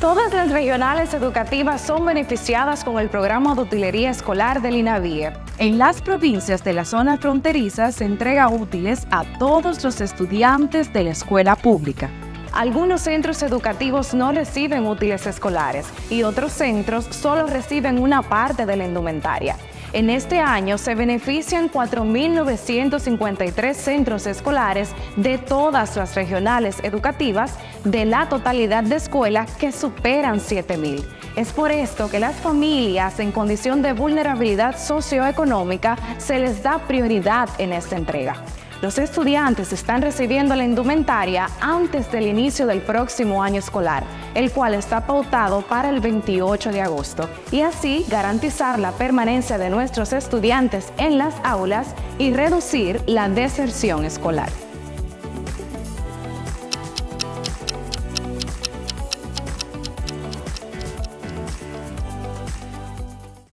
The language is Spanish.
Todas las regionales educativas son beneficiadas con el programa de utilería escolar del INAVIE. En las provincias de la zona fronteriza se entrega útiles a todos los estudiantes de la escuela pública. Algunos centros educativos no reciben útiles escolares y otros centros solo reciben una parte de la indumentaria. En este año se benefician 4.953 centros escolares de todas las regionales educativas de la totalidad de escuelas que superan 7.000. Es por esto que las familias en condición de vulnerabilidad socioeconómica se les da prioridad en esta entrega. Los estudiantes están recibiendo la indumentaria antes del inicio del próximo año escolar, el cual está pautado para el 28 de agosto, y así garantizar la permanencia de nuestros estudiantes en las aulas y reducir la deserción escolar.